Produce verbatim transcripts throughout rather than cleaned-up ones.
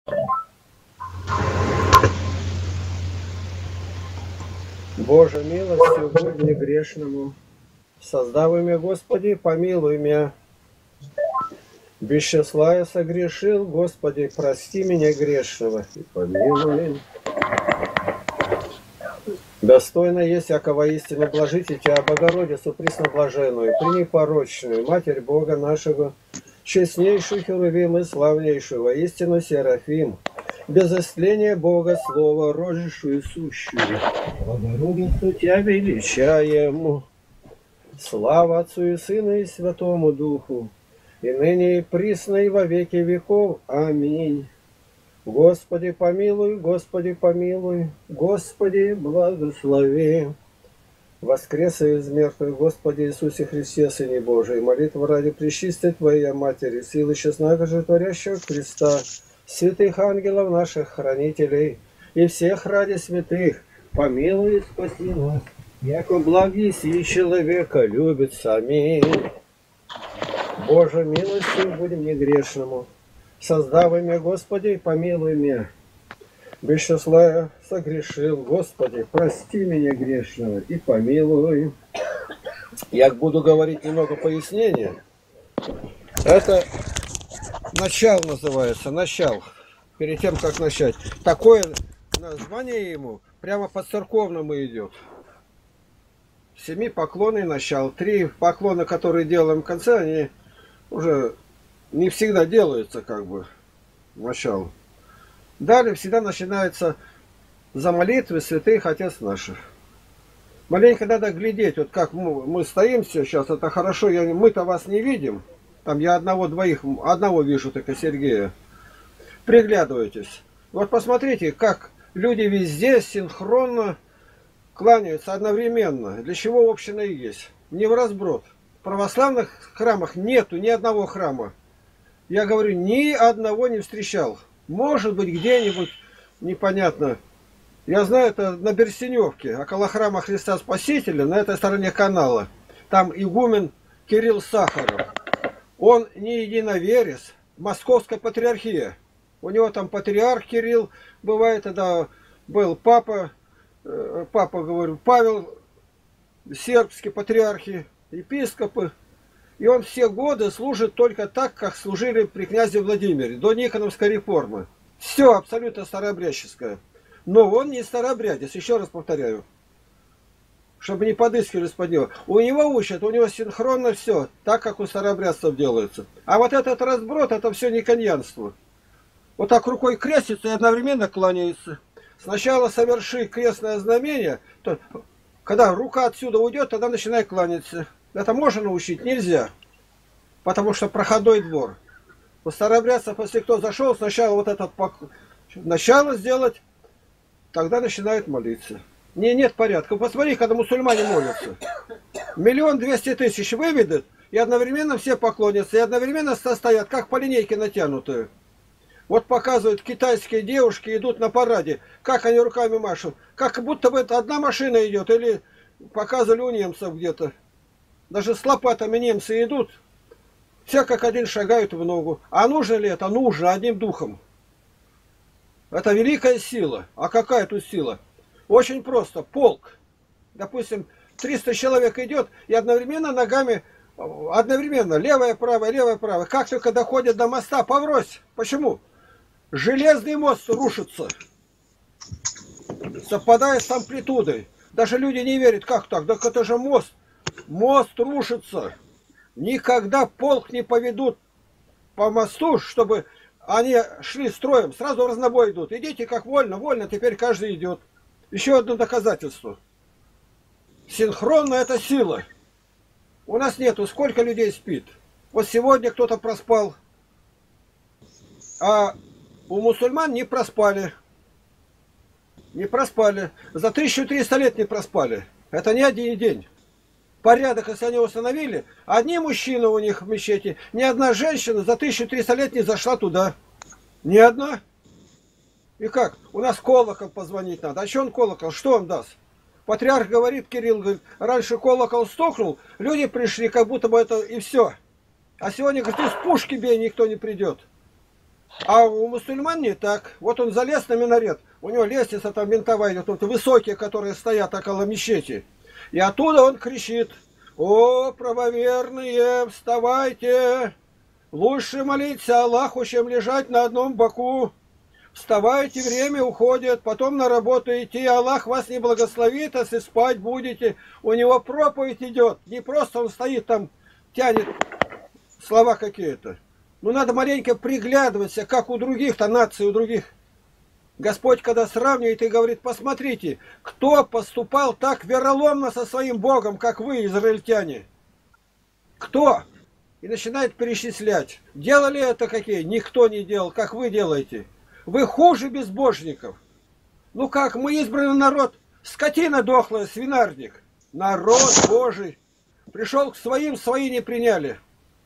Боже, милостью будь мне грешному. Создав имя Господи, помилуй меня. Без числа я согрешил, Господи, прости меня грешного и помилуй. Достойно есть всякого истину блажите Тебя, Богородицу пресноблаженную, пренепорочную, Матерь Бога нашего, честнейшую Херувим и славнейшую, воистину Серафим, без истления Бога Слова, рожившую сущую. Богородицу Тебя величаем. Слава Отцу и Сыну и Святому Духу, и ныне и присно и во веки веков. Аминь. Господи помилуй, Господи помилуй, Господи благослови. Воскресе из мертвых, Господи Иисусе Христе, Сыне Божий, молитва ради пречистой Твоей Матери, силы честного животворящего Христа, святых ангелов наших хранителей и всех ради святых, помилуй и спаси нас, яко благий сей человека любится. Аминь. Боже, милостью будем мне грешному. Создав имя Господи, помилуй меня. Без числа я согрешил, Господи, прости меня грешного и помилуй. Я буду говорить немного пояснения. Это начало называется, начало. Перед тем, как начать. Такое название ему прямо по церковному идет. Семи поклоны начало. Три поклона, которые делаем в конце, они уже не всегда делаются, как бы, начало. Далее всегда начинается за молитвы святых Отец наших. Маленько надо глядеть, вот как мы, мы стоим сейчас, это хорошо, я, мы-то вас не видим. Там я одного-двоих, одного вижу, только Сергея. Приглядывайтесь. Вот посмотрите, как люди везде синхронно кланяются одновременно. Для чего община и есть? Не в разброд. В православных храмах нету ни одного храма. Я говорю, ни одного не встречал. Может быть, где-нибудь, непонятно. Я знаю, это на Берсеневке, около храма Христа Спасителя, на этой стороне канала. Там игумен Кирилл Сахаров. Он не единоверец, Московская патриархия. У него там патриарх Кирилл, бывает, тогда был папа, папа, говорю, Павел, сербские патриархи, епископы. И он все годы служит только так, как служили при князе Владимире, до Никоновской реформы. Все абсолютно старообрядческое. Но он не старообрядец, еще раз повторяю. Чтобы не подыскивались под него. У него учат, у него синхронно все, так, как у старообрядцев делается. А вот этот разброд, это все никоньянство. Вот так рукой крестится и одновременно кланяется. Сначала соверши крестное знамение, то, когда рука отсюда уйдет, тогда начинай кланяться. Это можно научить? Нельзя. Потому что проходной двор. У старообрядцев, если кто зашел, сначала вот этот начало сделать, тогда начинают молиться. Не, нет порядка. Посмотри, когда мусульмане молятся. Миллион двести тысяч выведут, и одновременно все поклонятся, и одновременно стоят, как по линейке натянутые. Вот показывают, китайские девушки идут на параде, как они руками машут. Как будто бы это одна машина идет, или показывали у немцев где-то. Даже с лопатами немцы идут, все как один шагают в ногу. А нужно ли это? Нужно, одним духом. Это великая сила. А какая тут сила? Очень просто. Полк. Допустим, триста человек идет, и одновременно ногами, одновременно, левая, правая, левая, правая. Как только доходят до моста, поврось. Почему? Железный мост рушится. Совпадает с амплитудой. Даже люди не верят, как так? Так это же мост. Мост рушится. Никогда полк не поведут по мосту, чтобы они шли строем. Сразу в разнобой идут. Идите как вольно, вольно, теперь каждый идет. Еще одно доказательство. Синхронно это сила. У нас нету. Сколько людей спит? Вот сегодня кто-то проспал. А у мусульман не проспали. Не проспали. За тысячу триста лет не проспали. Это не один день. Порядок, если они установили, одни мужчины у них в мечети, ни одна женщина за тысячу триста лет не зашла туда. Ни одна. И как? У нас колокол позвонить надо. А что он колокол? Что он даст? Патриарх говорит, Кирилл, говорит, раньше колокол стукнул, люди пришли, как будто бы это и все. А сегодня, говорит, из пушки бей, никто не придет. А у мусульман не так. Вот он залез на минарет, у него лестница там винтовая идет, вот высокие, которые стоят около мечети. И оттуда он кричит: «О, правоверные, вставайте! Лучше молиться Аллаху, чем лежать на одном боку. Вставайте, время уходит, потом на работу идти, Аллах вас не благословит, если спать будете». У него проповедь идет, не просто он стоит там, тянет слова какие-то. Ну, надо маленько приглядываться, как у других-то наций, у других. Господь, когда сравнивает и говорит: посмотрите, кто поступал так вероломно со своим Богом, как вы, израильтяне? Кто? И начинает перечислять. Делали это какие? Никто не делал, как вы делаете. Вы хуже безбожников. Ну как, мы избранный народ, скотина дохлая, свинарник. Народ Божий. Пришел к своим, свои не приняли.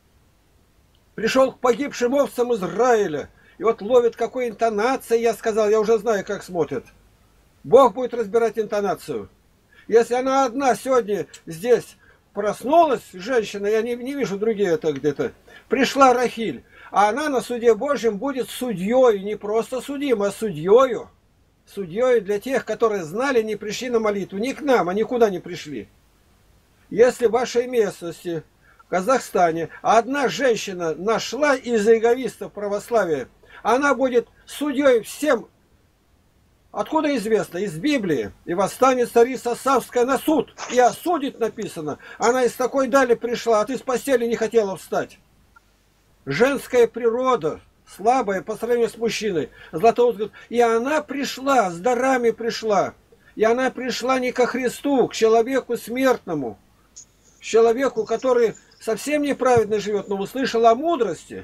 Пришел к погибшим овцам Израиля. И вот ловит какой интонацией, я сказал, я уже знаю, как смотрят. Бог будет разбирать интонацию. Если она одна сегодня здесь проснулась, женщина, я не, не вижу другие это где-то, пришла Рахиль, а она на суде Божьем будет судьей, не просто судим, а судьею. Судьей для тех, которые знали, не пришли на молитву. Не к нам, а никуда не пришли. Если в вашей местности, в Казахстане, одна женщина нашла из-за эгоистов православия, она будет судьей всем. Откуда известно? Из Библии. «И восстанет царица Савская на суд, и осудит», написано. Она из такой дали пришла, а ты с постели не хотела встать. Женская природа, слабая по сравнению с мужчиной. Златоуст говорит, и она пришла, с дарами пришла. И она пришла не ко Христу, к человеку смертному. К человеку, который совсем неправедно живет, но услышал о мудрости.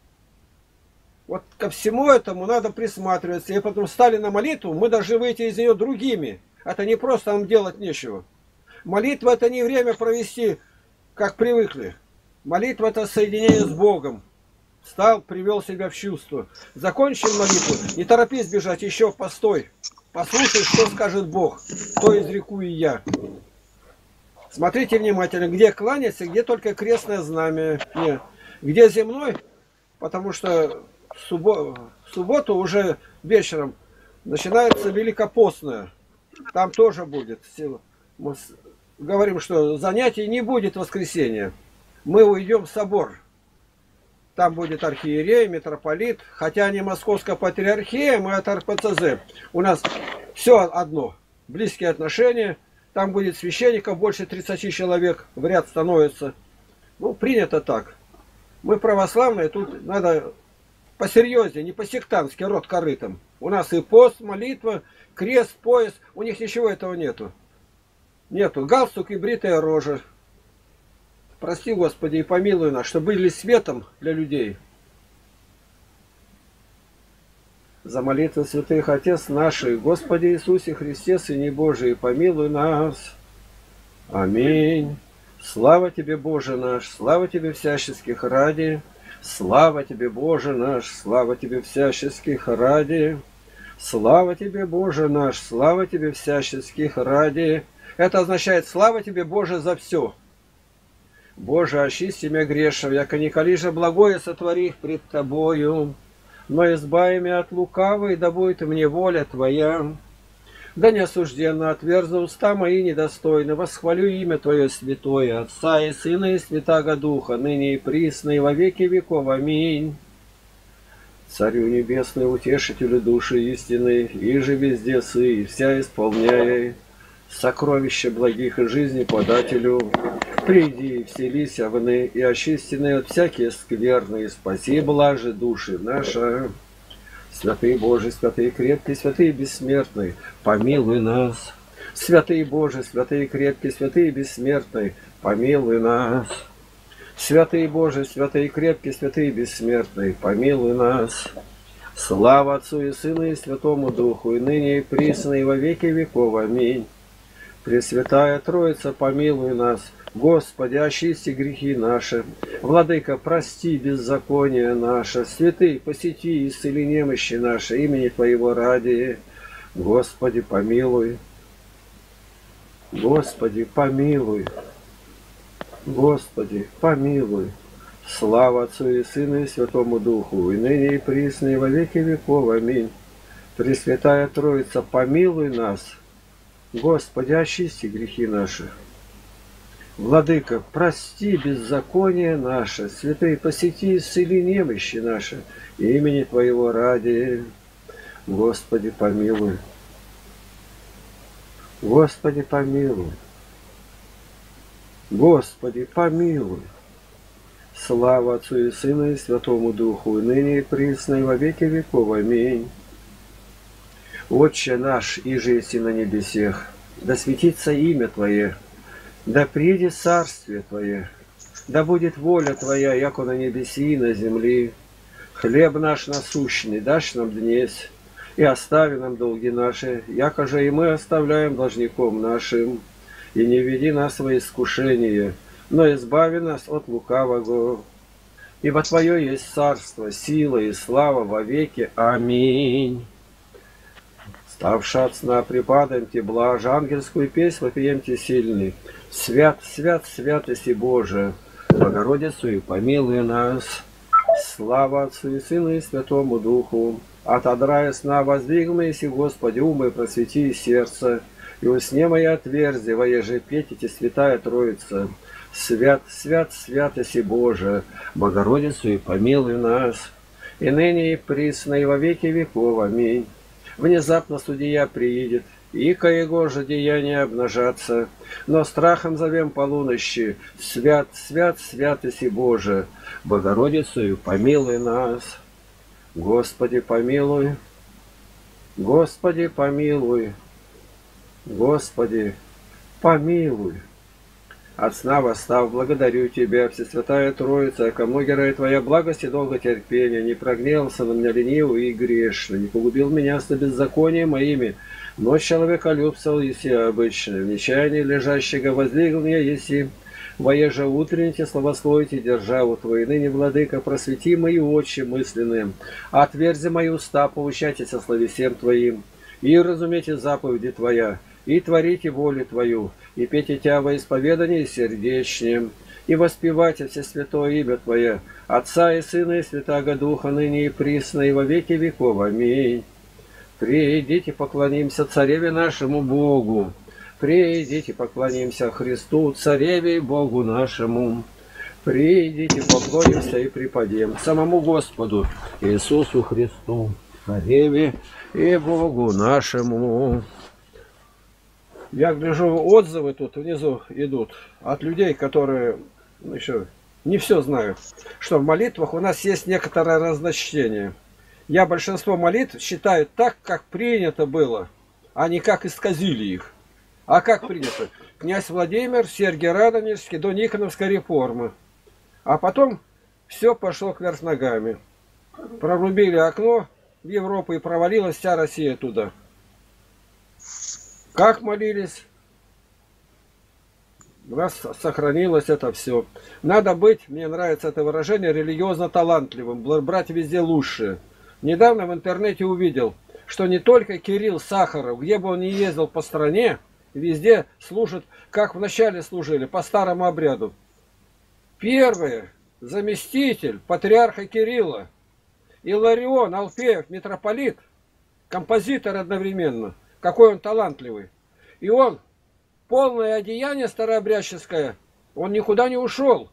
Вот ко всему этому надо присматриваться. И потом встали на молитву, мы должны выйти из нее другими. Это не просто нам делать нечего. Молитва — это не время провести, как привыкли. Молитва — это соединение с Богом. Встал, привел себя в чувство. Закончил молитву, не торопись бежать, еще постой. Послушай, что скажет Бог, то изреку и я. Смотрите внимательно, где кланяться, где только крестное знамя. Нет. Где земной, потому что в субботу, в субботу уже вечером начинается Великопостное. Там тоже будет. Мы говорим, что занятий не будет в воскресенье. Мы уйдем в собор. Там будет архиерей, митрополит. Хотя не Московская патриархия, мы от эр пэ цэ зэ. У нас все одно. Близкие отношения. Там будет священников больше тридцати человек. В ряд становится. Ну, принято так. Мы православные, тут надо посерьезнее, не по-сектантски, рот корытом. У нас и пост, молитва, крест, пояс. У них ничего этого нету. Нету. Галстук и бритая рожа. Прости, Господи, и помилуй нас, чтобы были светом для людей. За молитву святых Отец наших, Господи Иисусе Христе, Сыне Божий, помилуй нас. Аминь. Слава Тебе, Боже наш, слава Тебе всяческих ради. Слава Тебе, Боже наш, слава Тебе всяческих ради. Слава Тебе, Боже наш, слава Тебе всяческих ради. Это означает слава Тебе, Боже, за все. Боже, очисти меня грешев, яко николи же благое сотвори пред Тобою, но избави меня от лукавой, да будет мне воля Твоя. Да не осужденно отверзу уста мои недостойны, восхвалю имя Твое святое, Отца и Сына и Святаго Духа, ныне и присно, и во веки веков. Аминь. Царю небесный, утешителю души истины, и же везде сы, и вся исполняя сокровища благих и жизни подателю, приди и вселись вны, и очистины от всякие скверны, и спаси блажи души наши. Святый Божий, святый крепкий, святый бессмертный, помилуй нас. Святый Божий, святый крепкий, святый бессмертный, помилуй нас. Святый Божий, святый крепкий, святый бессмертный, помилуй нас. Слава Отцу и Сыну и Святому Духу, и ныне и присно, и во веки веков. Аминь. Пресвятая Троица, помилуй нас. Господи, очисти грехи наши. Владыка, прости беззаконие наше. Святый, посети и исцели немощи наши, имени Твоего ради. Господи, помилуй. Господи, помилуй. Господи, помилуй. Слава Отцу и Сыну и Святому Духу, и ныне и присно, и во веки веков. Аминь. Пресвятая Троица, помилуй нас. Господи, очисти грехи наши. Владыка, прости беззаконие наше. Святые, посети и исцели немощи наши. Имени Твоего ради. Господи, помилуй. Господи, помилуй. Господи, помилуй. Слава Отцу и Сыну и Святому Духу, и ныне и присно, и во веки веков. Аминь. Отче наш, иже еси на небесех, да светится имя Твое, да придет царствие Твое, да будет воля Твоя, яко на небеси и на земли. Хлеб наш насущный дашь нам днесь, и остави нам долги наши, яко же и мы оставляем должником нашим. И не веди нас во искушение, но избави нас от лукавого. Ибо Твое есть царство, сила и слава во веки. Аминь. Ставши от сна, припадаемте блажь, ангельскую песнь вопиемте сильный. Свят, свят, святости Божия, Богородицу и помилуй нас. Слава Отцу и Сыну и Святому Духу. Отодрая сна воздвигнуйся, Господи, умы просвети и сердце, и усне мои отверзи, воеже петите, святая Троица. Свят, свят, святости Божия, Богородицу и помилуй нас. И ныне и присно, и во веки веков. Аминь. Внезапно судья приидет, и ко его же деяния обнажатся, но страхом зовем полунощи. Свят, свят, святости Божия, Богородицу и помилуй нас. Господи, помилуй. Господи, помилуй. Господи, помилуй. От сна восстав, благодарю Тебя, Всесвятая Троица, яко многие Твоя благость и долготерпение, не прогневался на меня ленивый и грешный, не погубил меня со беззаконием моими, но человеколюбцев еси обычный, в нечаянии лежащего воздвигл меня еси, воеже утренните, славословите державу Твою, ныне, Владыка, просвети мои очи мысленные, отверзи мои уста, поучайтесь о славе всем Твоим, и разумейте заповеди Твоя, и творите волю Твою, и пейте Тя во исповедании сердечнем, и воспевайте все святое имя Твое, Отца и Сына и Святаго Духа, ныне и присно, и во веки веков. Аминь. Придите, поклонимся Цареве нашему Богу. Придите, поклонимся Христу, Цареве и Богу нашему. Придите, поклонимся и преподем самому Господу Иисусу Христу, Цареве и Богу нашему. Я гляжу, отзывы тут внизу идут от людей, которые ну, еще не все знают, что в молитвах у нас есть некоторое разночтение. Я большинство молитв считаю так, как принято было, а не как исказили их. А как принято? Князь Владимир, Сергий Радонежский, до Никоновской реформы. А потом все пошло кверх ногами. Прорубили окно в Европу и провалилась вся Россия туда. Как молились? У нас сохранилось это все. Надо быть, мне нравится это выражение, религиозно талантливым, брать везде лучшее. Недавно в интернете увидел, что не только Кирилл Сахаров, где бы он ни ездил по стране, везде служат, как вначале служили, по старому обряду. Первый заместитель патриарха Кирилла, Илларион Алфеев, митрополит, композитор одновременно. Какой он талантливый. И он, полное одеяние старообрядческое, он никуда не ушел.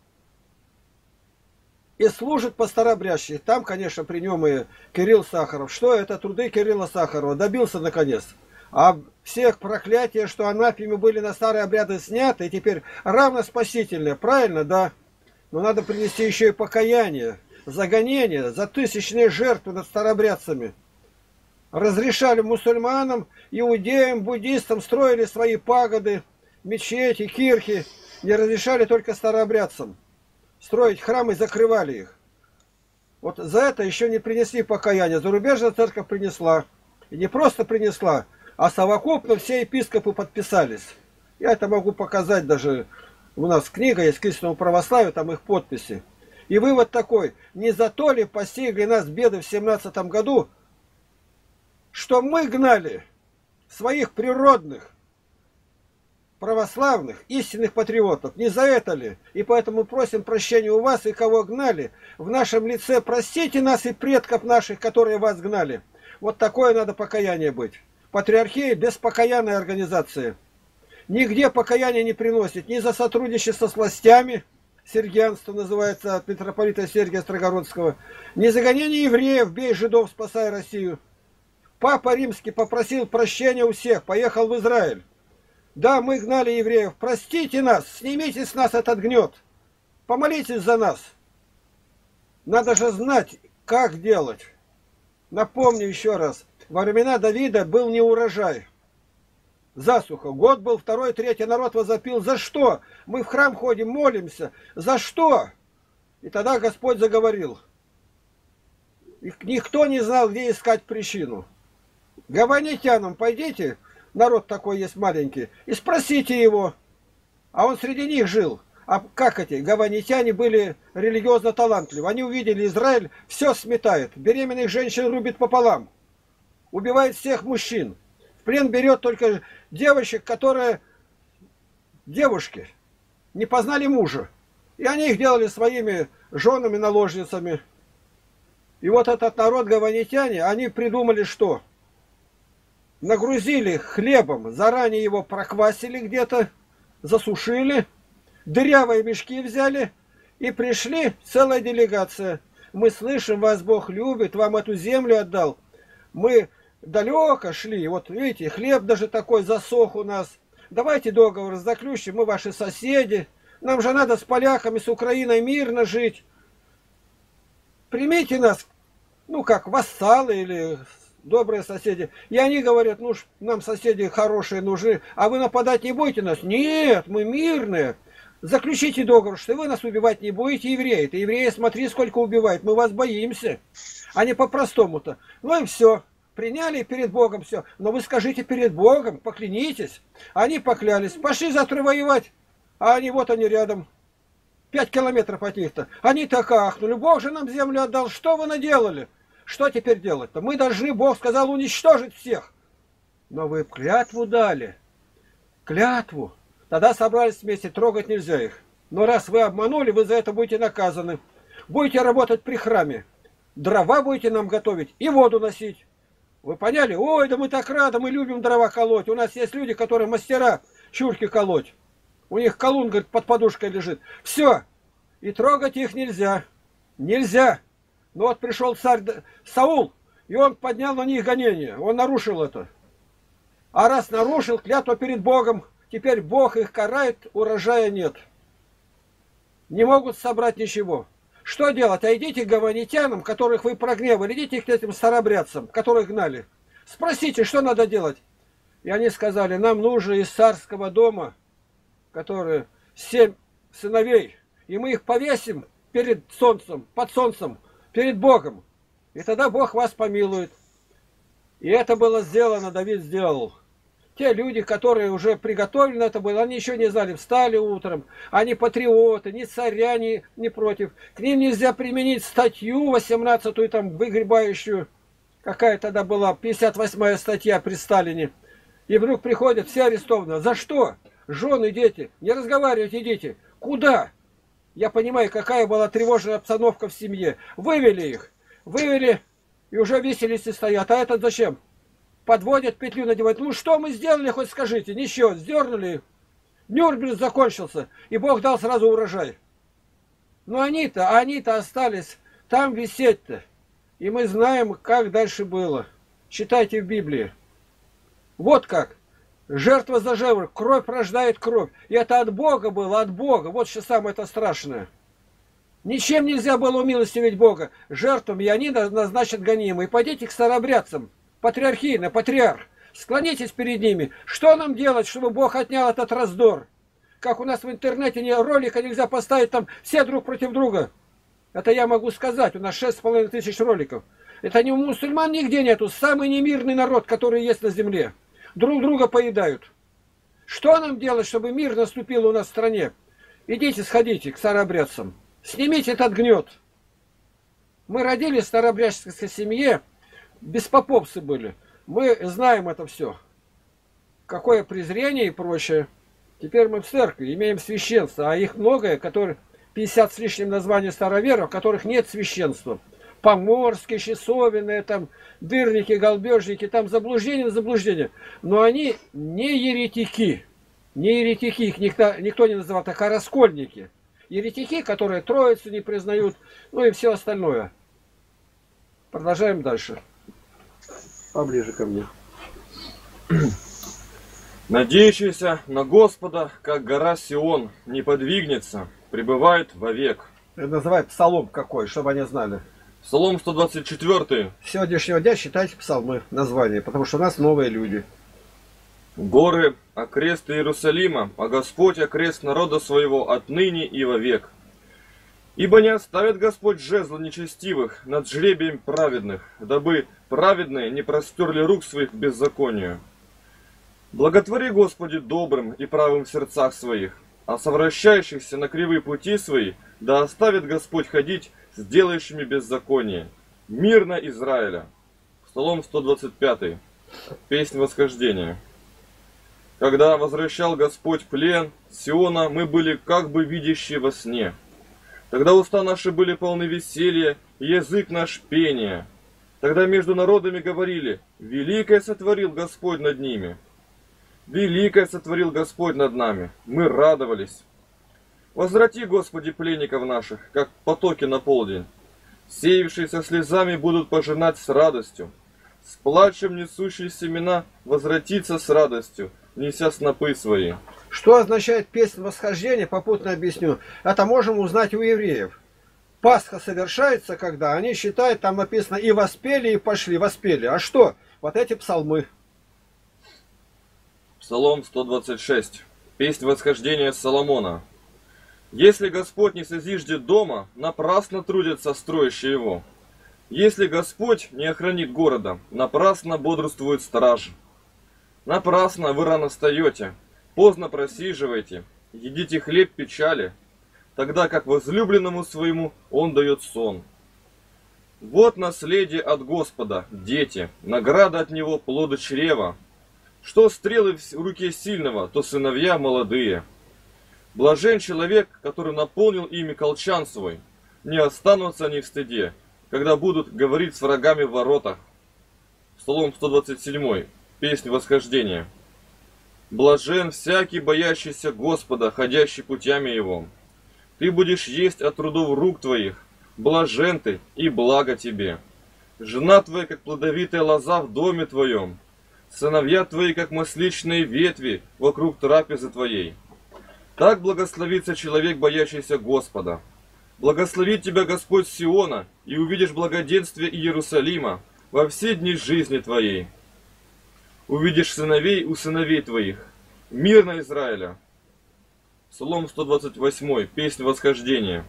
И служит по старообрядчески. Там, конечно, при нем и Кирилл Сахаров. Что это труды Кирилла Сахарова? Добился наконец. А всех проклятия, что анафемы были на старые обряды сняты, и теперь равноспасительные. Правильно, да. Но надо принести еще и покаяние, загонение за тысячные жертвы над старообрядцами. Разрешали мусульманам, иудеям, буддистам, строили свои пагоды, мечети, кирхи. Не разрешали только старообрядцам строить храмы, закрывали их. Вот за это еще не принесли покаяние. Зарубежная церковь принесла. И не просто принесла, а совокупно все епископы подписались. Я это могу показать даже. У нас книга есть к истинному православию, там их подписи. И вывод такой. Не за то ли постигли нас беды в семнадцатом году, что мы гнали своих природных православных, истинных патриотов. Не за это ли? И поэтому просим прощения у вас и кого гнали. В нашем лице простите нас и предков наших, которые вас гнали. Вот такое надо покаяние быть. Патриархия без покаянной организации. Нигде покаяние не приносит. Ни за сотрудничество с властями, сергианство называется от митрополита Сергия Строгородского, ни за гонение евреев, бей жидов, спасай Россию. Папа Римский попросил прощения у всех, поехал в Израиль. Да, мы гнали евреев, простите нас, снимите с нас этот гнет, помолитесь за нас. Надо же знать, как делать. Напомню еще раз, во времена Давида был неурожай. Засуха. Год был, второй, третий, народ возопил. За что? Мы в храм ходим, молимся. За что? И тогда Господь заговорил. И никто не знал, где искать причину. Гаванитянам пойдите, народ такой есть маленький, и спросите его. А он среди них жил. А как эти гаванитяне были религиозно талантливы? Они увидели Израиль, все сметает. Беременных женщин рубит пополам. Убивает всех мужчин. В плен берет только девочек, которые девушки не познали мужа. И они их делали своими женами, наложницами. И вот этот народ гаванитяне, они придумали что? Нагрузили хлебом, заранее его проквасили где-то, засушили, дырявые мешки взяли и пришли целая делегация. Мы слышим, вас Бог любит, вам эту землю отдал. Мы далеко шли, вот видите, хлеб даже такой засох у нас. Давайте договор заключим, мы ваши соседи. Нам же надо с поляками, с Украиной мирно жить. Примите нас, ну как, вассалы или добрые соседи. И они говорят, ну нам соседи хорошие нужны, а вы нападать не будете нас? Нет, мы мирные. Заключите договор, что вы нас убивать не будете, евреи. Ты евреи, смотри, сколько убивает, мы вас боимся. А не по-простому-то. Ну и все. Приняли перед Богом все. Но вы скажите перед Богом, поклянитесь. Они поклялись. Пошли завтра воевать. А они вот они рядом. Пять километров от них-то. Они так ахнули. Бог же нам землю отдал. Что вы наделали? Что теперь делать-то? Мы должны, Бог сказал, уничтожить всех. Но вы клятву дали. Клятву. Тогда собрались вместе. Трогать нельзя их. Но раз вы обманули, вы за это будете наказаны. Будете работать при храме. Дрова будете нам готовить и воду носить. Вы поняли? Ой, да мы так рады, мы любим дрова колоть. У нас есть люди, которые мастера чурки колоть. У них колун, говорит, под подушкой лежит. Все. И трогать их нельзя. Нельзя. Но вот пришел царь Саул, и он поднял на них гонение. Он нарушил это. А раз нарушил, клятва перед Богом, теперь Бог их карает, урожая нет. Не могут собрать ничего. Что делать? А идите к гаванитянам, которых вы прогневали, идите к этим старобрядцам, которых гнали. Спросите, что надо делать. И они сказали, нам нужно из царского дома, которые семь сыновей, и мы их повесим перед солнцем, под солнцем, перед Богом. И тогда Бог вас помилует. И это было сделано, Давид сделал. Те люди, которые уже приготовлены это было, они еще не знали, встали утром, они патриоты, ни царя, ни, ни против. К ним нельзя применить статью восемнадцатую, там, выгребающую, какая тогда была, пятьдесят восьмая статья при Сталине. И вдруг приходят, все арестованы. За что? Жены, дети. Не разговаривайте, дети. Куда? Я понимаю, какая была тревожная обстановка в семье. Вывели их. Вывели, и уже виселицы стоят. А этот зачем? Подводят, петлю надевают. Ну что мы сделали, хоть скажите? Ничего, сдернули. Нюрнберг закончился, и Бог дал сразу урожай. Но они-то, они-то остались там висеть-то. И мы знаем, как дальше было. Читайте в Библии. Вот как. Жертва за жертву. Кровь рождает кровь. И это от Бога было, от Бога. Вот что самое это страшное. Ничем нельзя было умилостивить Бога. Жертвами, и они назначат гонимые. Пойдите к старобрядцам. Патриархийно, патриарх, склонитесь перед ними. Что нам делать, чтобы Бог отнял этот раздор? Как у нас в интернете не, ролика нельзя поставить, там все друг против друга. Это я могу сказать, у нас шесть с половиной тысяч роликов. Это не у мусульман нигде нету, самый немирный народ, который есть на земле. Друг друга поедают. Что нам делать, чтобы мир наступил у нас в стране? Идите, сходите к старообрядцам, снимите этот гнет. Мы родились в старообрядческой семье, беспоповцы были. Мы знаем это все. Какое презрение и прочее. Теперь мы в церкви имеем священство, а их многое, которые пятьдесят с лишним названий староверов, в которых нет священства. Поморские, часовенные, там, дырники, голбежники, там заблуждение, заблуждение. Но они не еретики. Не еретики, их никто, никто не называл, так а раскольники. Еретики, которые Троицу не признают, ну и все остальное. Продолжаем дальше. Поближе ко мне. Надеющийся на Господа, как гора Сион, не подвигнется, пребывает вовек. Это называют псалом какой, чтобы они знали. Псалом сто двадцать четыре. С сегодняшнего дня считайте псалмы название, потому что у нас новые люди. Горы — окрест Иерусалима, а Господь — окрест народа своего отныне и вовек. Ибо не оставит Господь жезла нечестивых над жребием праведных, дабы праведные не простерли рук своих к беззаконию. Благотвори, Господи, добрым и правым в сердцах своих, а совращающихся на кривые пути свои да оставит Господь ходить с делающими беззаконие. Мирно Израиля. Псалом сто двадцать пять. Песнь восхождения. Когда возвращал Господь плен Сиона, мы были как бы видящие во сне. Тогда уста наши были полны веселья, и язык наш пения. Тогда между народами говорили: великое сотворил Господь над ними. Великое сотворил Господь над нами. Мы радовались. Возврати, Господи, пленников наших, как потоки на полдень. Сеявшиеся слезами будут пожинать с радостью. С плачем несущие семена возвратиться с радостью, неся снопы свои. Что означает песнь восхождения, попутно объясню. Это можем узнать у евреев. Пасха совершается, когда они считают, там написано, и воспели, и пошли, воспели. А что? Вот эти псалмы. Псалом сто двадцать шесть. Песнь восхождения Соломона. Если Господь не созиждет дома, напрасно трудятся строящие его. Если Господь не охранит города, напрасно бодрствует стражи. Напрасно вы рано встаете, поздно просиживаете, едите хлеб печали, тогда как возлюбленному своему он дает сон. Вот наследие от Господа, дети, награда от него плода чрева. Что стрелы в руке сильного, то сыновья молодые. Блажен человек, который наполнил ими колчан свой. Не останутся они в стыде, когда будут говорить с врагами в воротах. Псалом сто двадцать семь. Песнь восхождения. Блажен всякий, боящийся Господа, ходящий путями Его. Ты будешь есть от трудов рук твоих. Блажен ты, и благо тебе. Жена твоя, как плодовитая лоза в доме твоем. Сыновья твои, как масличные ветви вокруг трапезы твоей. Так благословится человек, боящийся Господа. Благословит тебя Господь Сиона, и увидишь благоденствие Иерусалима во все дни жизни твоей. Увидишь сыновей у сыновей твоих. Мирно Израиля. Псалом сто двадцать восемь. Песнь восхождения.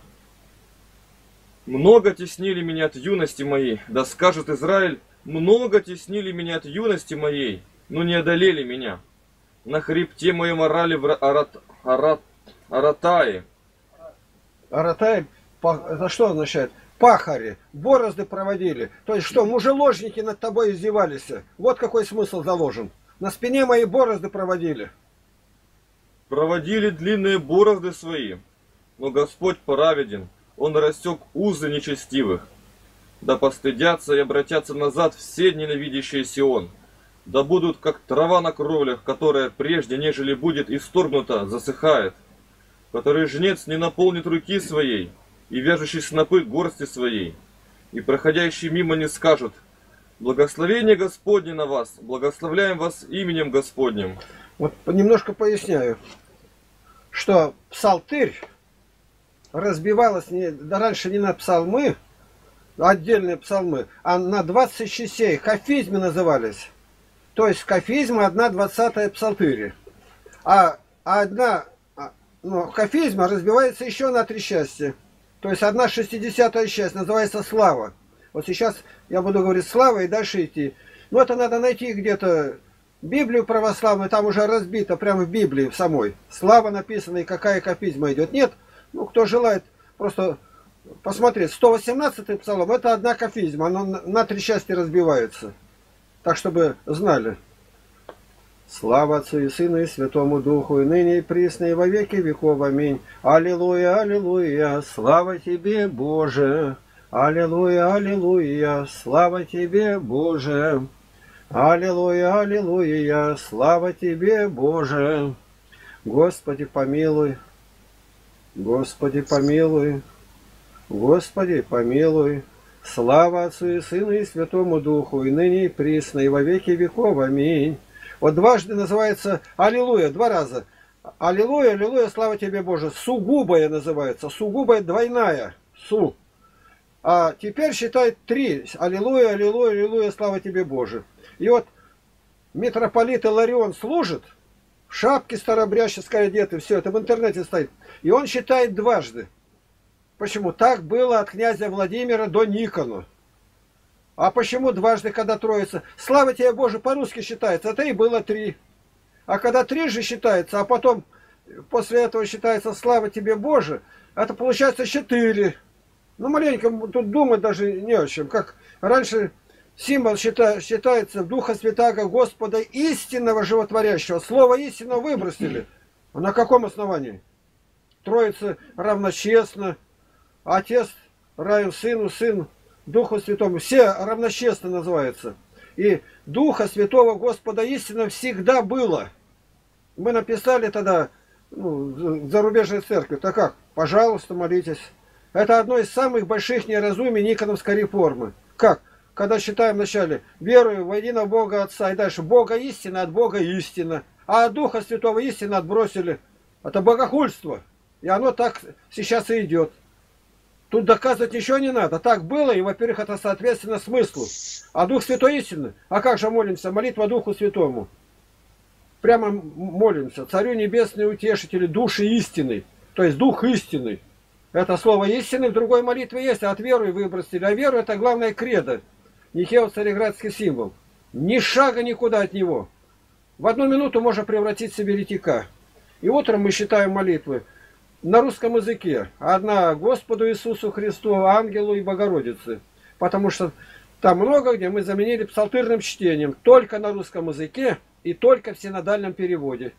Много теснили меня от юности моей, да скажет Израиль, много теснили меня от юности моей, но не одолели меня. На хребте моем орали в Арат, Арат, Аратае. Аратай, это что означает? Пахари, борозды проводили. То есть что, мужеложники над тобой издевались. Вот какой смысл заложен. На спине мои борозды проводили. Проводили длинные борозды свои, но Господь праведен, Он рассек узы нечестивых. Да постыдятся и обратятся назад все ненавидящие Сион. Да будут, как трава на кровлях, которая прежде, нежели будет исторгнута, засыхает. Который жнец не наполнит руки своей, и вяжущий снопы горсти своей. И проходящие мимо не скажут: благословение Господне на вас, благословляем вас именем Господним. Вот немножко поясняю, что псалтырь разбивалась не, да раньше не на псалмы, отдельные псалмы, а на двадцать частей, кафизмы назывались. То есть кафизма одна двадцатая псалтыри. А одна, ну, кафизма разбивается еще на три части. То есть одна шестидесятая часть называется слава. Вот сейчас я буду говорить слава и дальше идти. Но это надо найти где-то Библию православную, там уже разбито прямо в Библии в самой. Слава написана и какая кафизма идет. Нет, ну кто желает просто посмотреть. сто восемнадцатый псалом, это одна кафизма, она на три части разбивается. Так, чтобы знали. Слава Отцу и Сыну и Святому Духу, и ныне и присно, и во веки веков. Аминь. Аллилуйя, аллилуйя, слава Тебе, Боже. Аллилуйя, аллилуйя, слава Тебе, Боже. Аллилуйя, аллилуйя, слава Тебе, Боже. Господи, помилуй. Господи, помилуй. Господи, помилуй. Слава Отцу и Сыну и Святому Духу, и ныне и присно, и во веки веков. Аминь. Вот дважды называется аллилуйя, два раза. Аллилуйя, аллилуйя, слава Тебе, Боже. Сугубая называется, сугубая двойная. Су. А теперь считай три. Аллилуйя, аллилуйя, аллилуйя, слава Тебе, Боже. И вот митрополит Иларион служит, в шапке старообрядческой одеты, все это в интернете стоит. И он считает дважды. Почему? Так было от князя Владимира до Никона. А почему дважды, когда троица? Слава Тебе, Боже, по-русски считается, это и было три. А когда три же считается, а потом после этого считается слава Тебе, Боже, это получается четыре. Ну, маленько тут думать даже не о чем. Как раньше символ счита, считается Духа Святаго Господа истинного животворящего. Слово истинно выбросили. А на каком основании? Троица равночестно. Отец равен Сыну, Сын Духу Святому. Все равночестно называются. И Духа Святого Господа истинно всегда было. Мы написали тогда, ну, зарубежной церкви. Так как? Пожалуйста, молитесь. Это одно из самых больших неразумий Никоновской реформы. Как? Когда считаем вначале, верую во единого Бога Отца, и дальше Бога истина, от Бога истина. А от Духа Святого истина отбросили. Это богохульство. И оно так сейчас и идет. Тут доказывать ничего не надо. Так было, и, во-первых, это соответственно смыслу. А Дух Святой истинный? А как же молимся? Молитва Духу Святому. Прямо молимся. Царю Небесный Утешитель, Души истины. То есть Дух истинный. Это слово истины в другой молитве есть, а от веры выбросили. А вера — это главное кредо. Никео-цареградский символ. Ни шага никуда от него. В одну минуту можно превратиться в еретика. И утром мы считаем молитвы на русском языке. Одна Господу Иисусу Христу, Ангелу и Богородице. Потому что там много где мы заменили псалтырным чтением. Только на русском языке и только в синодальном переводе.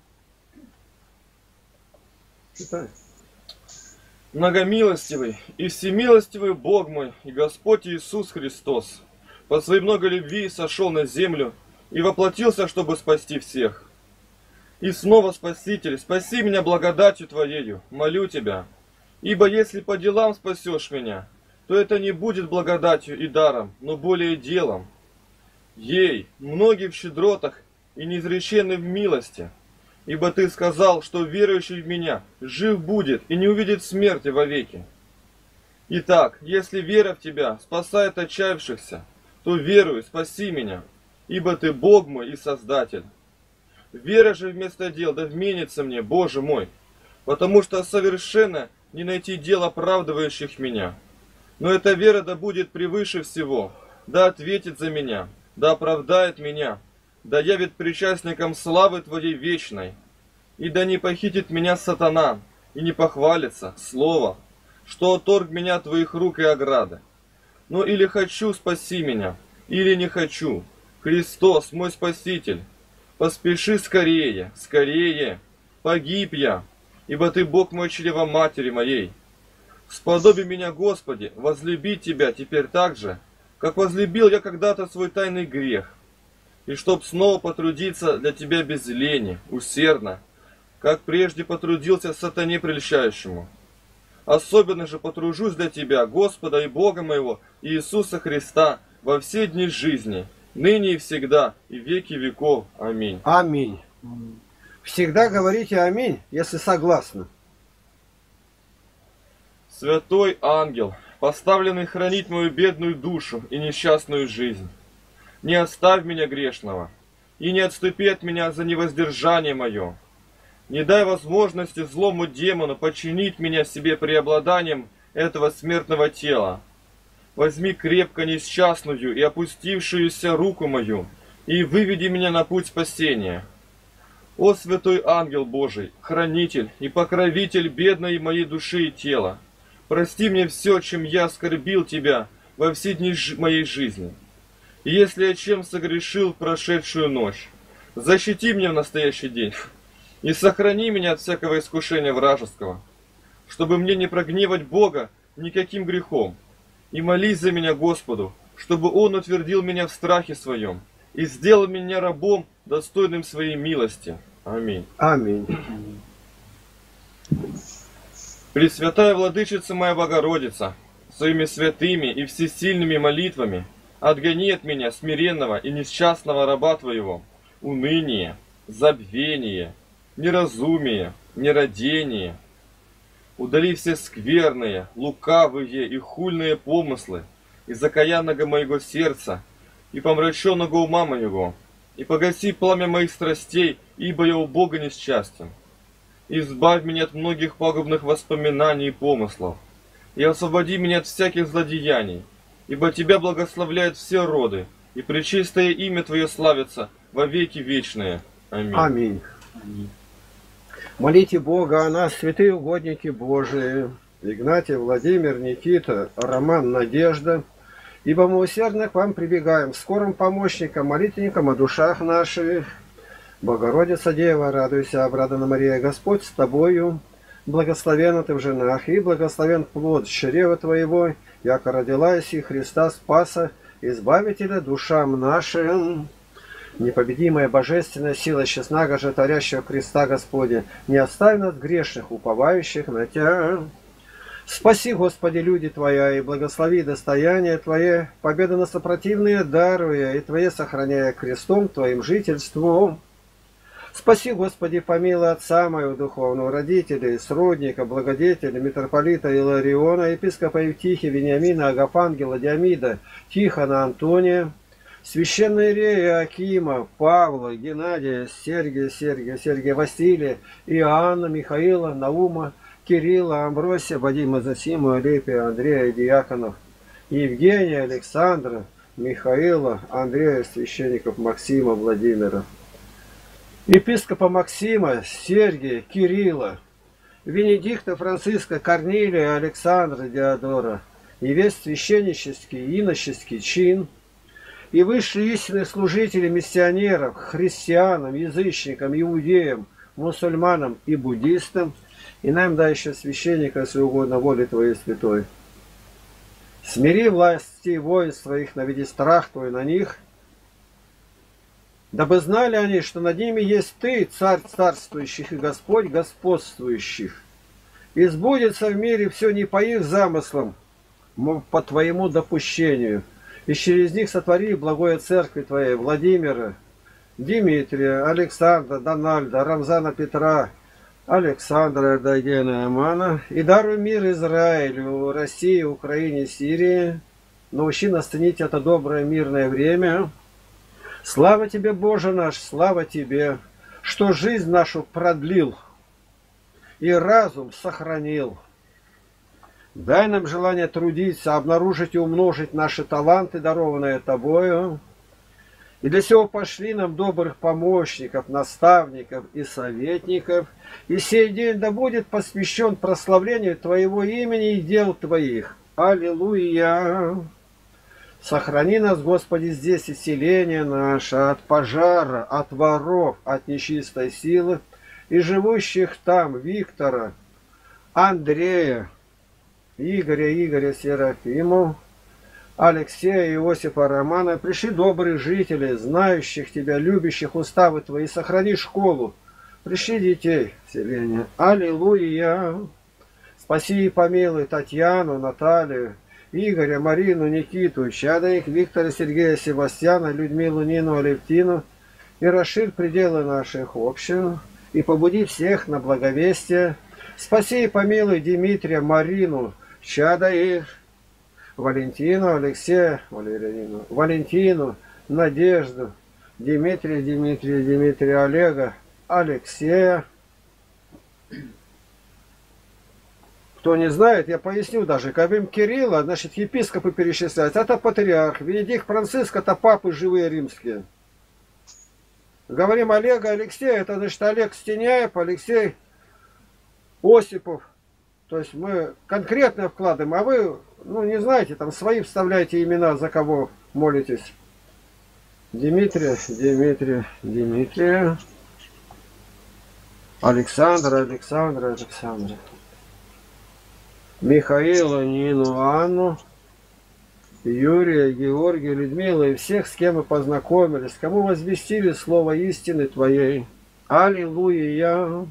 Читай. Многомилостивый и всемилостивый Бог мой и Господь Иисус Христос по своей много любви сошел на землю и воплотился, чтобы спасти всех. И снова, Спаситель, спаси меня благодатью Твоею, молю Тебя. Ибо если по делам спасешь меня, то это не будет благодатью и даром, но более делом. Ей, многие в щедротах и неизречены в милости. Ибо Ты сказал, что верующий в меня жив будет и не увидит смерти вовеки. Итак, если вера в Тебя спасает отчаявшихся, то веруй, спаси меня, ибо Ты Бог мой и Создатель. Вера же вместо дел да вменится мне, Боже мой, потому что совершенно не найти дел, оправдывающих меня. Но эта вера да будет превыше всего, да ответит за меня, да оправдает меня, да явит причастникам славы Твоей вечной, и да не похитит меня сатана, и не похвалится слово, что отторг меня от Твоих рук и ограды. Но или хочу, спаси меня, или не хочу. Христос, мой Спаситель, поспеши скорее, скорее, погиб я, ибо Ты Бог мой чрева матери моей. Сподоби меня, Господи, возлюбить Тебя теперь так же, как возлюбил я когда-то свой тайный грех, и чтоб снова потрудиться для Тебя без лени, усердно, как прежде потрудился сатане прельщающему. Особенно же потружусь для Тебя, Господа и Бога моего, Иисуса Христа, во все дни жизни, ныне и всегда, и веки веков. Аминь. Аминь. Всегда говорите аминь, если согласны. Святой ангел, поставленный хранить мою бедную душу и несчастную жизнь, не оставь меня грешного, и не отступи от меня за невоздержание мое. Не дай возможности злому демону подчинить меня себе преобладанием этого смертного тела. Возьми крепко несчастную и опустившуюся руку мою, и выведи меня на путь спасения. О, святой ангел Божий, хранитель и покровитель бедной моей души и тела, прости мне все, чем я оскорбил Тебя во все дни моей жизни. И если я чем согрешил в прошедшую ночь, Защити меня в настоящий день и сохрани меня от всякого искушения вражеского, чтобы мне не прогневать Бога никаким грехом. И молись за меня Господу, чтобы Он утвердил меня в страхе своем и сделал меня рабом, достойным своей милости. Аминь. Аминь. Пресвятая Владычица моя Богородица, своими святыми и всесильными молитвами отгони от меня смиренного и несчастного раба Твоего уныние, забвение, неразумие, нерадение. Удали все скверные, лукавые и хульные помыслы из окаянного моего сердца и помраченного ума моего, и погаси пламя моих страстей, ибо я у Бога несчастен. Избавь меня от многих пагубных воспоминаний и помыслов, и освободи меня от всяких злодеяний, ибо Тебя благословляют все роды, и пречистое имя Твое славится во веки вечные. Аминь. Аминь. Молите Бога о нас, святые угодники Божии, Игнатий, Владимир, Никита, Роман, Надежда, ибо мы усердно к вам прибегаем, скорым помощником, молитвенником о душах наших. Богородица Дева, радуйся, обрадана Мария, Господь с тобою, благословенна ты в женах, и благословен плод чрева твоего, яко родила иси Христа Спаса, избавителя душам нашим. Непобедимая божественная сила честного же творящего креста Господня, не оставь нас грешных, уповающих на Тебя. Спаси, Господи, люди Твоя, и благослови достояние Твое, победу на сопротивные даруя, и Твое сохраняя крестом Твоим жительством. Спаси, Господи, помилуй отца моего духовного, родителей, сродника, благодетеля, митрополита Илариона, епископа Евтихия, Вениамина, Агафангела, Диамида, Тихона, Антония, священной Иерея Акима, Павла, Геннадия, Сергия, Сергия, Сергия, Василия, Иоанна, Михаила, Наума, Кирилла, Амбросия, Вадима, Зосима, Алепия, Андрея, Диаконов, Евгения, Александра, Михаила, Андрея, священников Максима, Владимира, епископа Максима, Сергия, Кирилла, Венедикта, Франциска, Корнилия, Александра, Диодора, и весь священнический, иноческий чин, и высшие истинные служители миссионеров, христианам, язычникам, иудеям, мусульманам и буддистам, и нам дай еще священника, если угодно, воли Твоей святой. Смири власти воинств своих, наведи страх Твой на них, дабы знали они, что над ними есть Ты, Царь царствующих, и Господь господствующих. И сбудется в мире все не по их замыслам, но по Твоему допущению. И через них сотвори благое церкви Твоей, Владимира, Дмитрия, Александра, Дональда, Рамзана Петра, Александра, Эрдогена, Амана, и даруй мир Израилю, России, Украине, Сирии. Научи нас ценить это доброе мирное время. Слава Тебе, Боже наш, слава Тебе, что жизнь нашу продлил и разум сохранил. Дай нам желание трудиться, обнаружить и умножить наши таланты, дарованные Тобою. И для сего пошли нам добрых помощников, наставников и советников. И сей день да будет посвящен прославлению Твоего имени и дел Твоих. Аллилуйя! Сохрани нас, Господи, здесь исцеление наше от пожара, от воров, от нечистой силы и живущих там Виктора, Андрея, Игоря, Игоря Серафимов, Алексея, Иосифа, Романа. Пришли добрые жители, знающих Тебя, любящих уставы Твои, сохрани школу. Пришли детей в селение. Аллилуйя! Спаси и помилуй Татьяну, Наталью, Игоря, Марину, Никиту, чада их, Виктора, Сергея, Себастьяна, Людмилу, Нину, Алевтину, и расширь пределы наших общин, и побуди всех на благовестие. Спаси и помилуй Дмитрия, Марину, чада их, Валентину, Алексея, Валерину, Валентину, Надежду, Дмитрия, Дмитрия, Дмитрия, Олега, Алексея. Кто не знает, я поясню даже. Как им Кирилла, значит, епископы перечисляются. Это патриарх. Венедикт Франциск, это папы живые римские. Говорим Олега, Алексея, это значит Олег Стеняев, Алексей Осипов. То есть мы конкретно вкладываем, а вы, ну, не знаете, там свои вставляете имена, за кого молитесь. Дмитрия, Дмитрия, Дмитрия, Александра, Александра, Александра, Михаила, Нину, Анну, Юрия, Георгия, Людмила и всех, с кем мы познакомились, кому возвестили слово истины Твоей. Аллилуйя!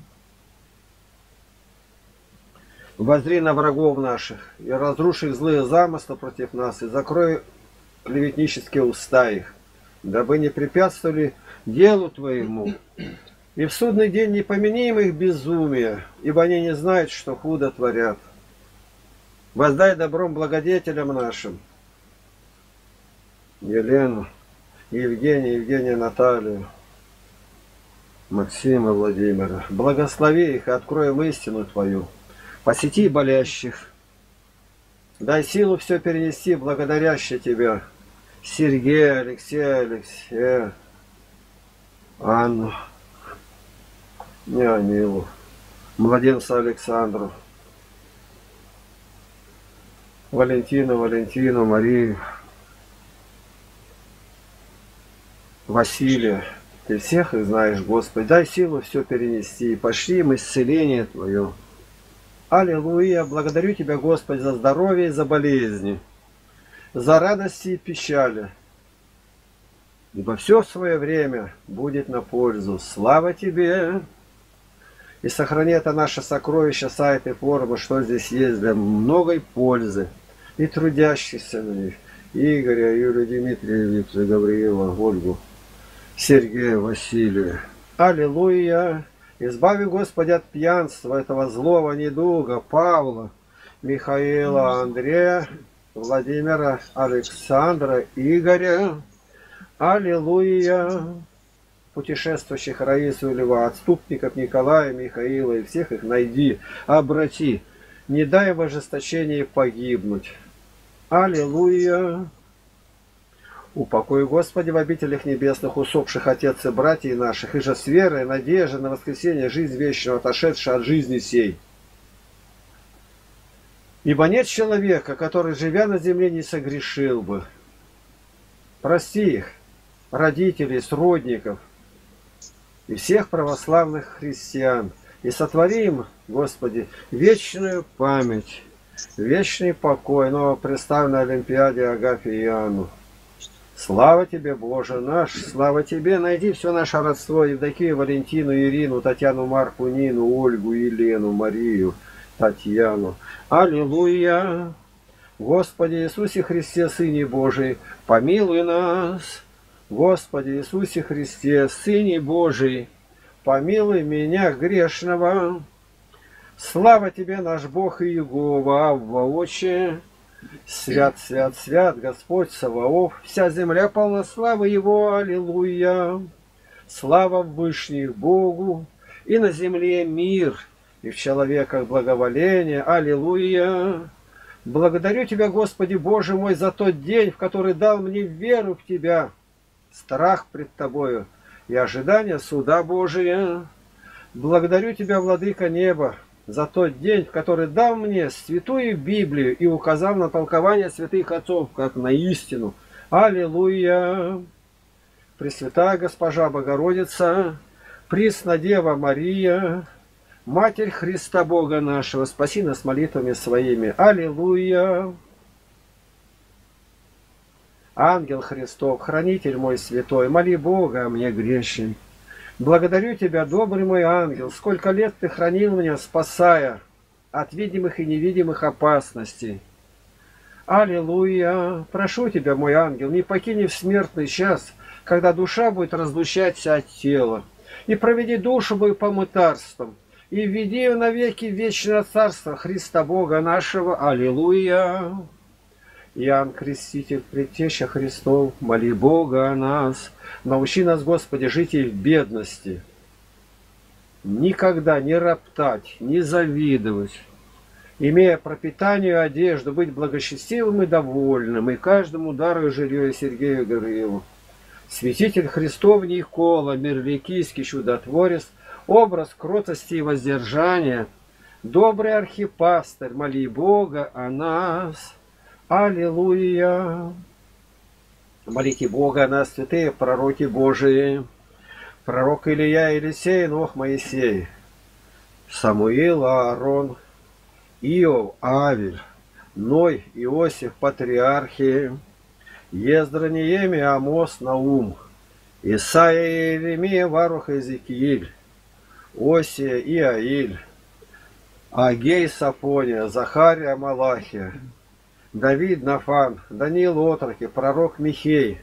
Воззри на врагов наших и разруши их злые замыслы против нас, и закрой клеветнические уста их, дабы не препятствовали делу Твоему. И в судный день не помяни им их безумие, ибо они не знают, что худо творят. Воздай добром благодетелям нашим, Елену, Евгения, Евгения, Наталью, Максима, Владимира. Благослови их и открой им истину Твою. Посети болящих. Дай силу все перенести, благодаряще Тебя. Сергея, Алексея, Алексея, Анну, Неонилу, младенца Александру, Валентину, Валентину, Марию, Василия. Ты всех их знаешь, Господи. Дай силу все перенести и пошли им исцеление Твое. Аллилуйя! Благодарю Тебя, Господи, за здоровье и за болезни, за радости и печали. Ибо все в свое время будет на пользу. Слава Тебе! И сохрани это наше сокровище, сайт и формы, что здесь есть для многой пользы. И трудящихся на них. Игоря, Юрия, Дмитрия, Виктора, Гавриила, Ольгу, Сергея, Василия. Аллилуйя! Избави, Господи, от пьянства, этого злого недуга, Павла, Михаила, Андрея, Владимира, Александра, Игоря. Аллилуйя! Путешествующих Раису и Льва, отступников Николая, Михаила, и всех их найди, обрати, не дай в ожесточении погибнуть. Аллилуйя! Упокой, Господи, в обителях небесных усопших отец и братьев наших, и же с верой, надеждой на воскресение, жизнь вечную, отошедшая от жизни сей. Ибо нет человека, который, живя на земле, не согрешил бы. Прости их, родителей, сродников и всех православных христиан, и сотвори им, Господи, вечную память, вечный покой, новопредставь на Олимпиаде Агафе и Иоанну. Слава Тебе, Боже наш, слава Тебе, найди все наше родство, Евдокию, Валентину, Ирину, Татьяну, Марку, Нину, Ольгу, Елену, Марию, Татьяну. Аллилуйя! Господи Иисусе Христе, Сыне Божий, помилуй нас. Господи Иисусе Христе, Сыне Божий, помилуй меня, грешного. Слава Тебе, наш Бог и Иегова, Авва, Отче. Свят, свят, свят, Господь Саваоф, вся земля полна славы Его, аллилуйя. Слава в вышних Богу, и на земле мир, и в человеках благоволение, аллилуйя. Благодарю Тебя, Господи Боже мой, за тот день, в который дал мне веру в Тебя, страх пред Тобою и ожидание суда Божия. Благодарю Тебя, Владыка неба, за тот день, в который дал мне святую Библию и указал на толкование святых отцов, как на истину. Аллилуйя! Пресвятая Госпожа Богородица, Пресна Дева Мария, Матерь Христа Бога нашего, спаси нас молитвами своими. Аллилуйя! Ангел Христов, хранитель мой святой, моли Бога о мне грешен. Благодарю Тебя, добрый мой ангел, сколько лет Ты хранил меня, спасая от видимых и невидимых опасностей. Аллилуйя! Прошу Тебя, мой ангел, не покини в смертный час, когда душа будет разлучаться от тела, и проведи душу мою по мытарствам, и введи ее навеки в вечное царство Христа Бога нашего. Аллилуйя! Иоанн Креститель, предтеча Христов, моли Бога о нас. Научи нас, Господи, жить и в бедности. Никогда не роптать, не завидовать. Имея пропитание и одежду, быть благочестивым и довольным, и каждому дарую жилье Сергею Гавриилу. Святитель Христов Никола, Мирликийский чудотворец, образ кротости и воздержания, добрый архипастырь, моли Бога о нас. Аллилуйя! Молите Бога о нас, святые пророки Божии, пророк Илия, Елисей, Нох, Моисей, Самуил, Аарон, Иов, Авель, Ной, Иосиф, патриархи, Ездра, Неемия, Амос, Наум, Исаия, Иеремия, Варух, Иезекииль, Осия, Иаиль, Агей, Сафония, Захария, Малахия, Давид, Нафан, Даниил, отроки, пророк Михей,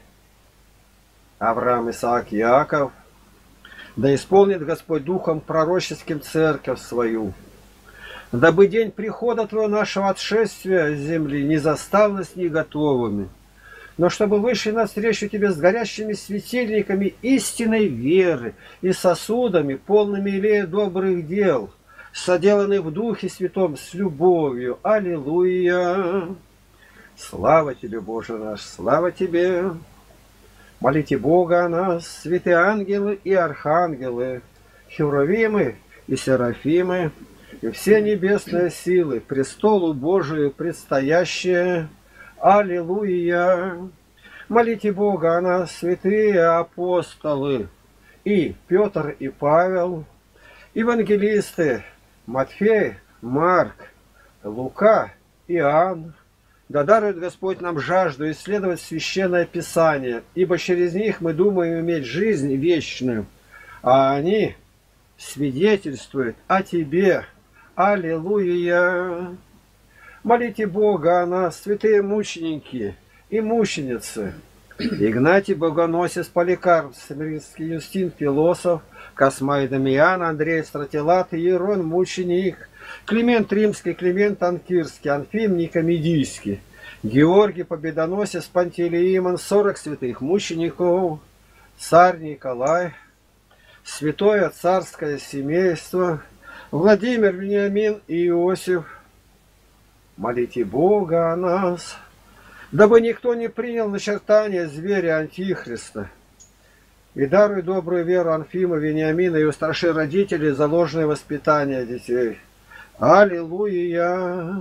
Авраам, Исаак, Иаков. Да исполнит Господь духом пророческим церковь свою, дабы день прихода Твоего нашего отшествия с земли не застал нас не готовыми, но чтобы вышли навстречу Тебе с горящими светильниками истинной веры и сосудами, полными илея добрых дел, соделаны в Духе Святом с любовью. Аллилуйя! Слава Тебе, Боже наш, слава Тебе! Молите Бога о нас, святые ангелы и архангелы, херувимы и серафимы, и все небесные силы, престолу Божию предстоящие. Аллилуйя! Молите Бога о нас, святые апостолы, и Петр, и Павел, евангелисты, Матфей, Марк, Лука, Иоанн. Да дарует Господь нам жажду исследовать Священное Писание, ибо через них мы думаем иметь жизнь вечную, а они свидетельствуют о Тебе. Аллилуйя! Молите Бога о нас, святые мученики и мученицы, Игнатий Богоносец, Поликарп, Смирнский Юстин, Философ, Космай Дамиан, Андрей Стратилат, Иерон Мученик, Климент Римский, Климент Анкирский, Анфим Никомедийский, Георгий Победоносец, Пантелеимон, сорок святых мучеников, царь Николай, святое царское семейство, Владимир, Вениамин и Иосиф. Молите Бога о нас, дабы никто не принял начертания зверя Антихриста. И даруй добрую веру Анфима, Вениамина и устраши родителей за ложное воспитание детей. Аллилуйя!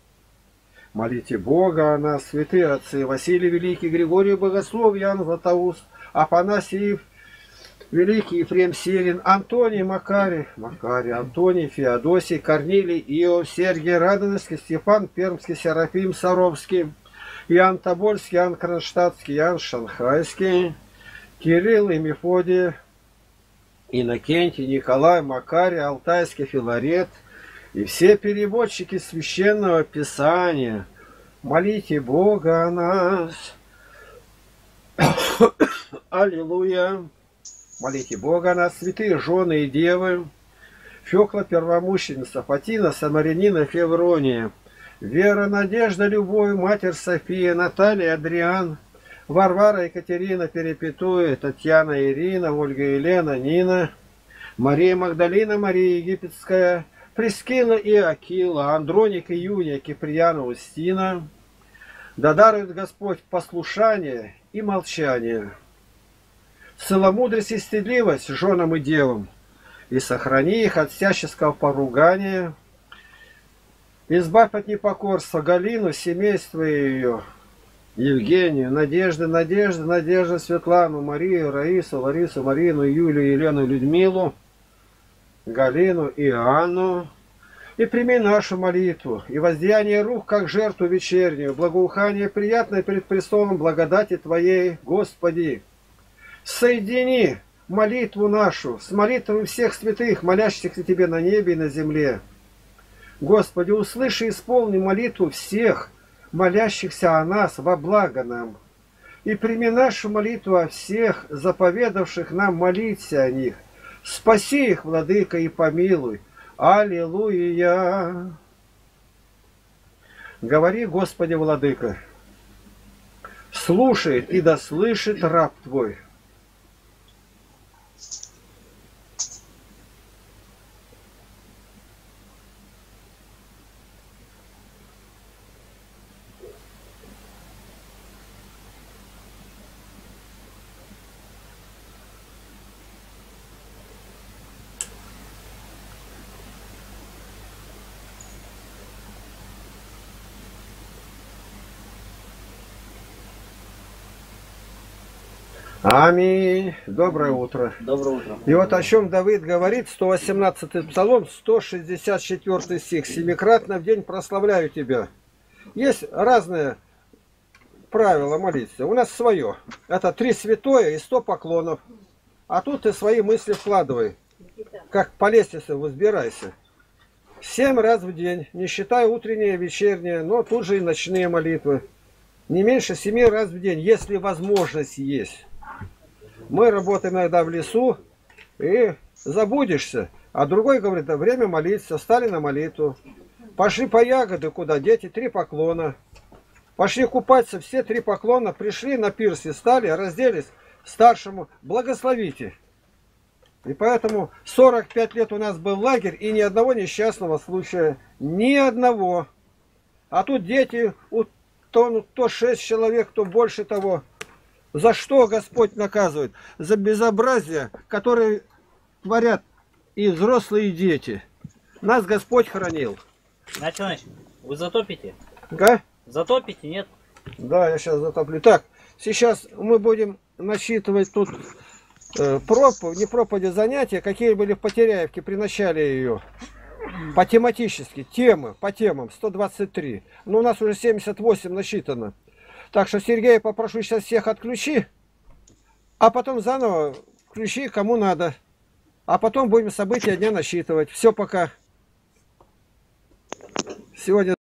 Молите Бога о нас, святые отцы, Василий Великий, Григорий Богослов, Ян Златоуст, Афанасий Великий, Ефрем Сирин, Антоний Макарий, Макарий, Антоний, Феодосий, Корнилий, Иов, Сергий Радонежский, Степан Пермский, Серафим Саровский, Иоанн Тобольский, Иоанн Кронштадтский, Иоанн Шанхайский, Кирилл и Мефодий, Иннокентий, Николай, Макарий, Алтайский, Филарет и все переводчики Священного Писания. Молите Бога о нас. Аллилуйя! Молите Бога о нас, святые жены и девы, Фёкла Первомученица, Фатина, Самарянина, Феврония, Вера, Надежда, Любовь, Матерь София, Наталья, Адриан, Варвара, Екатерина, Перепетуя, Татьяна, Ирина, Ольга, Елена, Нина, Мария Магдалина, Мария Египетская, Прескила и Акила, Андроника, Юния, Киприяна, Устина. Да дарует Господь послушание и молчание, целомудрость и стыдливость женам и девам, и сохрани их от всяческого поругания. Избавь от непокорства Галину, семейство ее, Евгению, Надежду, Надежду, Надежду, Светлану, Марию, Раису, Ларису, Марину, Юлию, Елену, Людмилу, Галину и Анну. И прими нашу молитву, и воздаяние рук, как жертву вечернюю, благоухание приятное пред престолом благодати Твоей, Господи. Соедини молитву нашу с молитвой всех святых, молящихся Тебе на небе и на земле. Господи, услыши и исполни молитву всех, молящихся о нас во благо нам. И прими нашу молитву о всех, заповедавших нам молиться о них. Спаси их, Владыка, и помилуй. Аллилуйя! Говори, Господи, Владыка, слушает и да слышит раб Твой. Аминь. Доброе утро. Доброе утро. И вот о чем Давид говорит, сто восемнадцатый Псалом, сто шестьдесят четвёртый стих. «Семикратно в день прославляю тебя». Есть разные правила молиться. У нас свое. Это три святое и сто поклонов. А тут ты свои мысли вкладывай. Как по лестнице взбирайся. Семь раз в день, не считая утренние, вечерние, но тут же и ночные молитвы. Не меньше семи раз в день, если возможность есть. Мы работаем иногда в лесу, и забудешься. А другой говорит, да, время молиться, стали на молитву. Пошли по ягоды куда, дети, три поклона. Пошли купаться, все три поклона, пришли на пирсе, стали, разделись, старшему благословите. И поэтому сорок пять лет у нас был лагерь, и ни одного несчастного случая. Ни одного. А тут дети, то, то шесть человек, то больше того. За что Господь наказывает? За безобразие, которое творят и взрослые, и дети. Нас Господь хранил. Начал, начал. Вы затопите? Да? Затопите, нет? Да, я сейчас затоплю. Так, сейчас мы будем насчитывать тут э, проповедь, не проповеди, занятия, какие были в Потеряевке при начале ее. По тематически, темы, по темам, сто двадцать три. Но у нас уже семьдесят восемь насчитано. Так что, Сергей, попрошу сейчас всех отключи, а потом заново включи, кому надо. А потом будем события дня насчитывать. Все, пока. Сегодня...